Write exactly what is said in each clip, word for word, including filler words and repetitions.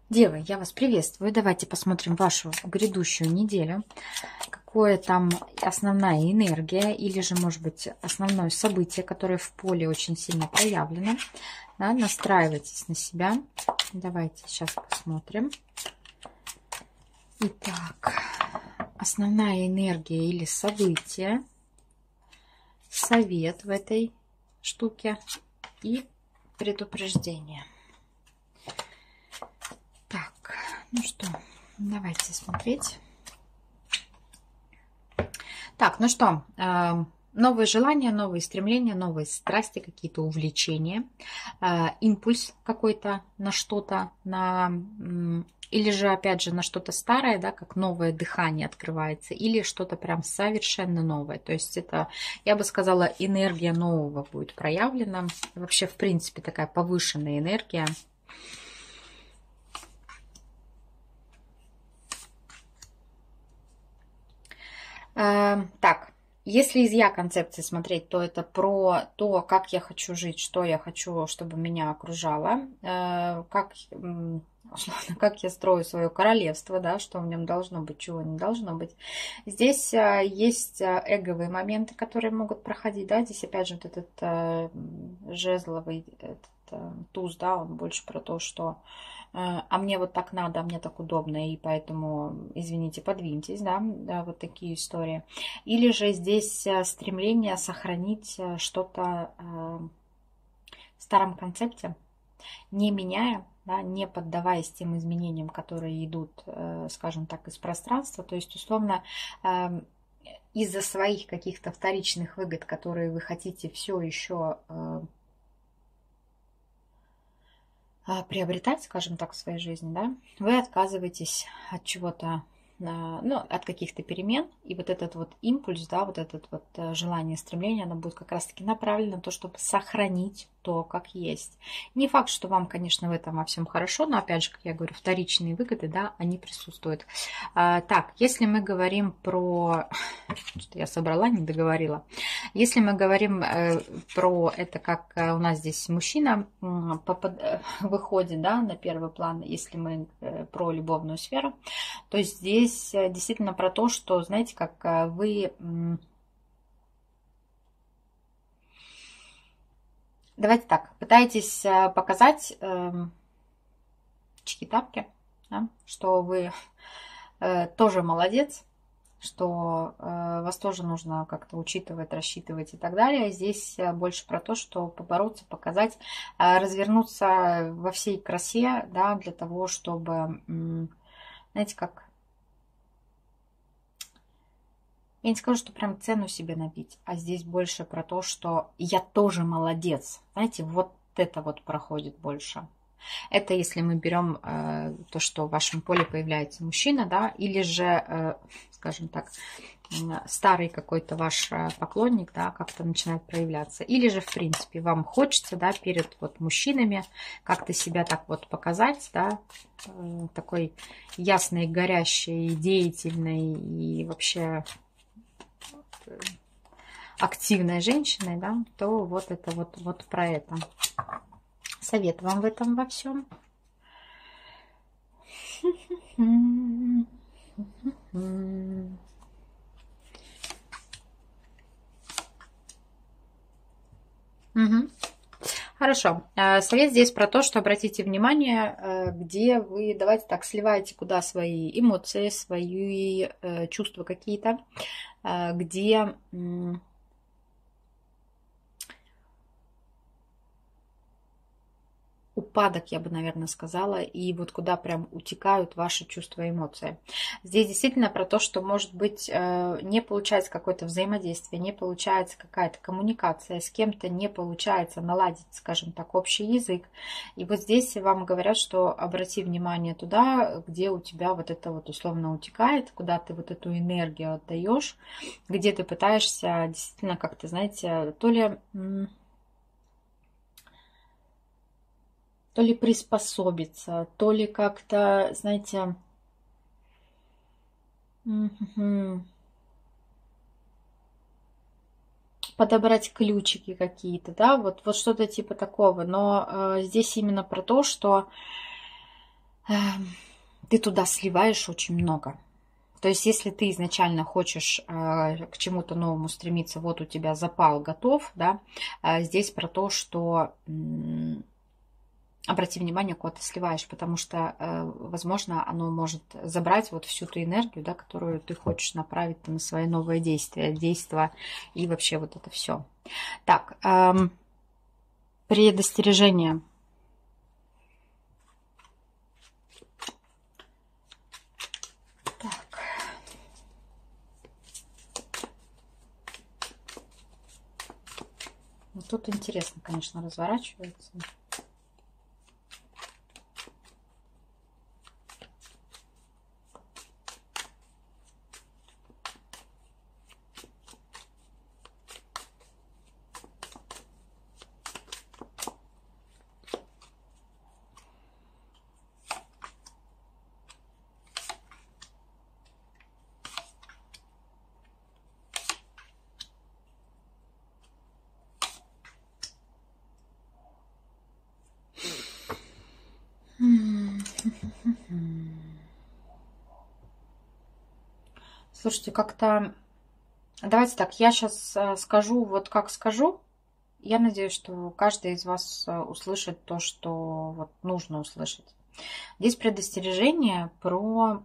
Девы, я вас приветствую. Давайте посмотрим вашу грядущую неделю. Какое там основная энергия или же, может быть, основное событие, которое в поле очень сильно проявлено. Да, настраивайтесь на себя. Давайте сейчас посмотрим. Итак, основная энергия или событие, совет в этой штуке и предупреждение. Так, ну что, давайте смотреть. Так, ну что, э, новые желания, новые стремления, новые страсти, какие-то увлечения, э, импульс какой-то на что-то, на, э, или же, опять же, на что-то старое, да, как новое дыхание открывается, или что-то прям совершенно новое. То есть это, я бы сказала, энергия нового будет проявлена. Вообще, в принципе, такая повышенная энергия. Так, если из я концепции смотреть, то это про то, как я хочу жить, что я хочу, чтобы меня окружало, как, условно, как я строю свое королевство, да, что в нем должно быть, чего не должно быть. Здесь есть эговые моменты, которые могут проходить, да, здесь опять же вот этот жезловый этот, туз, да, он больше про то, что а мне вот так надо, а мне так удобно, и поэтому, извините, подвиньтесь, да, да, вот такие истории. Или же здесь стремление сохранить что-то в старом концепте, не меняя, да, не поддаваясь тем изменениям, которые идут, скажем так, из пространства. То есть, условно, из-за своих каких-то вторичных выгод, которые вы хотите все еще приобретать, скажем так, в своей жизни, да, вы отказываетесь от чего-то, ну, от каких-то перемен, и вот этот вот импульс, да, вот этот вот желание, стремление, оно будет как раз-таки направлено на то, чтобы сохранить то, как есть. Не факт, что вам, конечно, в этом во всем хорошо, но, опять же, как я говорю, вторичные выгоды, да, они присутствуют. А, так, если мы говорим про... Что я собрала, не договорила. Если мы говорим э, про это, как у нас здесь мужчина попад... выходит, да, на первый план, если мы э, про любовную сферу, то здесь действительно про то, что, знаете, как вы... Давайте так, пытаетесь показать э, чики-тапки, да, что вы э, тоже молодец, что э, вас тоже нужно как-то учитывать, рассчитывать и так далее. Здесь больше про то, что побороться, показать, э, развернуться во всей красе, да, для того, чтобы, э, знаете, как... Я не скажу, что прям цену себе набить, а здесь больше про то, что я тоже молодец. Знаете, вот это вот проходит больше. Это если мы берем э, то, что в вашем поле появляется мужчина, да, или же, э, скажем так, старый какой-то ваш поклонник, да, как-то начинает проявляться. Или же, в принципе, вам хочется, да, перед вот мужчинами как-то себя так вот показать, да, э, такой ясной, горящей, деятельной и вообще... активной женщиной, да, то вот это вот, вот про это. Совет вам в этом во всем. Угу. Хорошо. Совет здесь про то, что обратите внимание, где вы, давайте так, сливаете куда свои эмоции, свои чувства какие-то, где... упадок, я бы, наверное, сказала, и вот куда прям утекают ваши чувства и эмоции. Здесь действительно про то, что, может быть, не получается какое-то взаимодействие, не получается какая-то коммуникация, с кем-то не получается наладить, скажем так, общий язык. И вот здесь вам говорят, что обрати внимание туда, где у тебя вот это вот условно утекает, куда ты вот эту энергию отдаешь, где ты пытаешься действительно как-то, знаете, то ли... то ли приспособиться, то ли как-то, знаете, подобрать ключики какие-то, да, вот, вот что-то типа такого. Но э, здесь именно про то, что ты туда сливаешь очень много. То есть, если ты изначально хочешь э, к чему-то новому стремиться, вот у тебя запал готов, да, э, здесь про то, что э, обрати внимание, куда ты сливаешь, потому что, э, возможно, оно может забрать вот всю ту энергию, да, которую ты хочешь направить на свои новые действия, действия и вообще вот это все. Так, э, предостережение. Тут интересно, конечно, разворачивается. Слушайте, как-то... Давайте так, я сейчас скажу, вот как скажу. Я надеюсь, что каждый из вас услышит то, что вот нужно услышать. Здесь предостережение про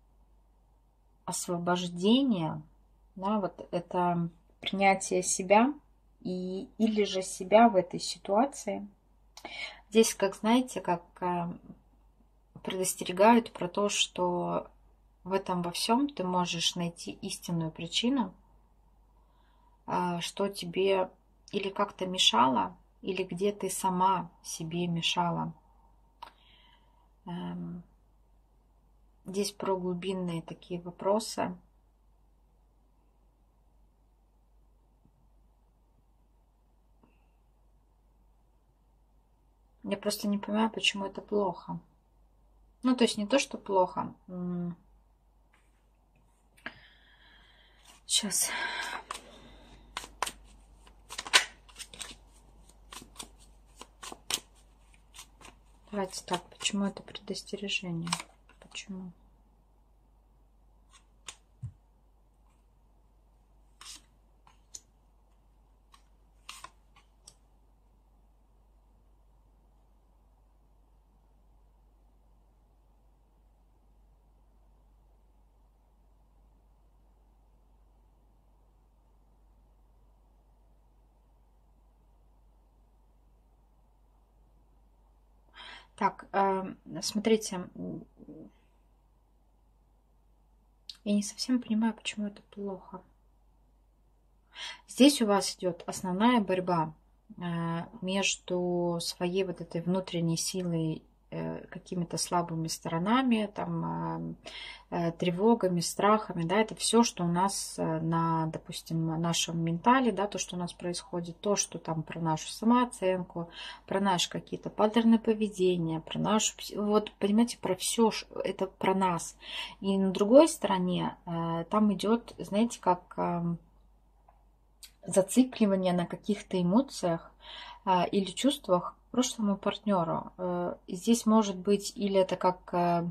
освобождение, да, вот это принятие себя и, или же себя в этой ситуации. Здесь, как знаете, как предостерегают про то, что в этом во всем ты можешь найти истинную причину, что тебе или как-то мешало, или где ты сама себе мешала. Здесь про глубинные такие вопросы. Я просто не понимаю, почему это плохо. Ну, то есть не то, что плохо. Сейчас. Давайте так, почему это предостережение? Почему? Так, смотрите, я не совсем понимаю, почему это плохо. Здесь у вас идет основная борьба между своей вот этой внутренней силой, какими-то слабыми сторонами, там, тревогами, страхами, да, это все, что у нас на, допустим, нашем ментале, да, то, что у нас происходит, то, что там про нашу самооценку, про наши какие-то паттерны поведения, про нашу, вот, понимаете, про все, это про нас. И на другой стороне там идет, знаете, как зацикливание на каких-то эмоциях или чувствах к прошлому партнеру. Здесь может быть или это как,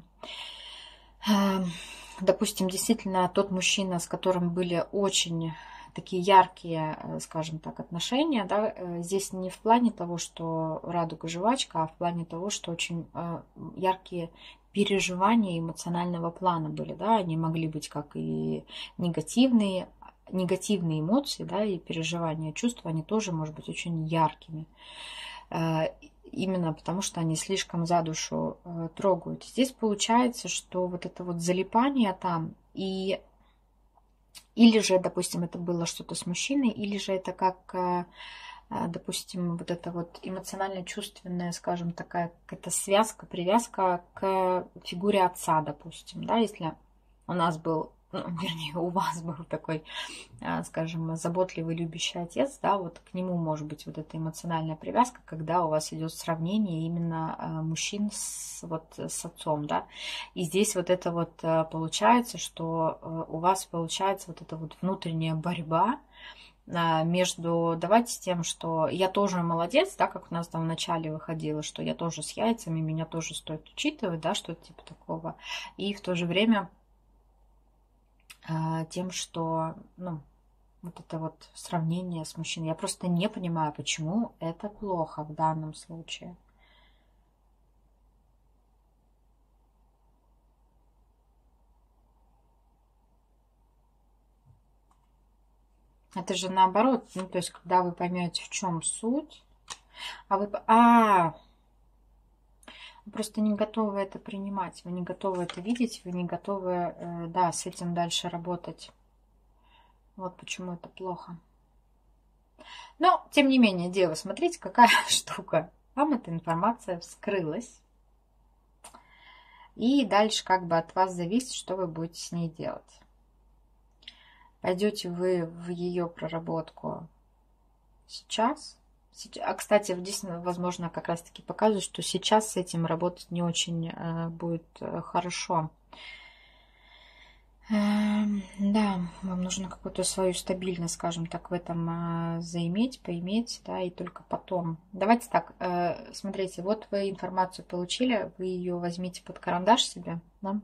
допустим, действительно тот мужчина, с которым были очень такие яркие, скажем так, отношения, да, здесь не в плане того, что радуга жвачка, а в плане того, что очень яркие переживания эмоционального плана были, да, они могли быть как и негативные, негативные эмоции, да, и переживания, чувства, они тоже, может быть, очень яркими. Именно потому, что они слишком за душу трогают. Здесь получается, что вот это вот залипание там, и или же, допустим, это было что-то с мужчиной, или же это как, допустим, вот это вот эмоционально-чувственная, скажем, такая какая-то связка, привязка к фигуре отца, допустим, да, если у нас был, ну, вернее, у вас был такой, скажем, заботливый, любящий отец, да, вот к нему может быть вот эта эмоциональная привязка, когда у вас идет сравнение именно мужчин с, вот, с отцом, да, и здесь вот это вот получается, что у вас получается вот эта вот внутренняя борьба между давайте тем, что я тоже молодец, да, как у нас там в начале выходило, что я тоже с яйцами, меня тоже стоит учитывать, да, что-то типа такого. И в то же время тем, что, ну, вот это вот сравнение с мужчиной. Я просто не понимаю, почему это плохо в данном случае. Это же наоборот, ну, то есть, когда вы поймете, в чем суть, а вы... А, вы просто не готовы это принимать, вы не готовы это видеть, вы не готовы, да, с этим дальше работать. Вот почему это плохо. Но, тем не менее, девы, смотрите, какая штука. Вам эта информация вскрылась. И дальше как бы от вас зависит, что вы будете с ней делать. Пойдете вы в ее проработку сейчас. А, кстати, здесь, возможно, как раз-таки показывает, что сейчас с этим работать не очень будет хорошо. Да, вам нужно какую-то свою стабильность, скажем так, в этом заиметь, поиметь, да, и только потом. Давайте так, смотрите, вот вы информацию получили, вы ее возьмите под карандаш себе, да,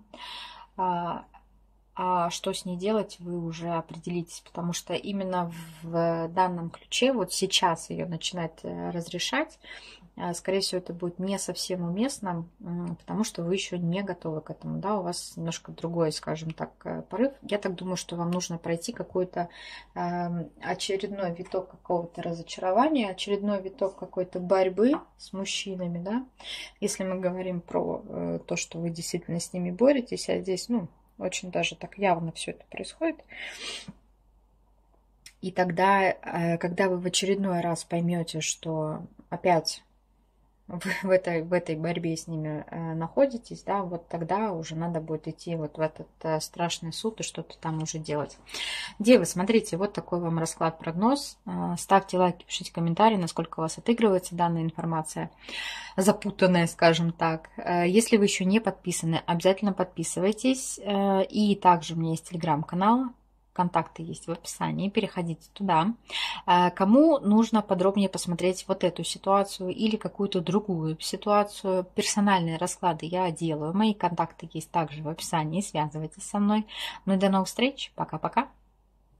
а что с ней делать, вы уже определитесь, потому что именно в данном ключе, вот сейчас ее начинать разрешать, скорее всего, это будет не совсем уместно, потому что вы еще не готовы к этому, да, у вас немножко другой, скажем так, порыв. Я так думаю, что вам нужно пройти какой-то очередной виток какого-то разочарования, очередной виток какой-то борьбы с мужчинами, да, если мы говорим про то, что вы действительно с ними боретесь, а здесь, ну, очень даже так явно все это происходит. И тогда, когда вы в очередной раз поймете, что опять вы в этой, в этой борьбе с ними находитесь, да, вот тогда уже надо будет идти вот в этот страшный суд и что-то там уже делать. Девы, смотрите, вот такой вам расклад-прогноз. Ставьте лайки, пишите комментарии, насколько у вас отыгрывается данная информация, запутанная, скажем так. Если вы еще не подписаны, обязательно подписывайтесь. И также у меня есть телеграм-канал. Контакты есть в описании, переходите туда. Кому нужно подробнее посмотреть вот эту ситуацию или какую-то другую ситуацию, персональные расклады я делаю. Мои контакты есть также в описании, связывайтесь со мной. Ну и до новых встреч, пока-пока.